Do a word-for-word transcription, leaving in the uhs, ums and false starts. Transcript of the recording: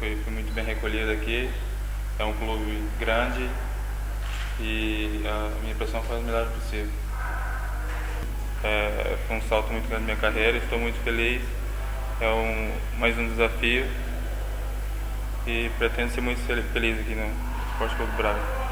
fui, fui muito bem recolhido aqui. É um clube grande e a minha pressão foi a melhor possível. É, foi um salto muito grande na minha carreira, estou muito feliz. É um, mais um desafio e pretendo ser muito feliz aqui no Esporte Clube Braga.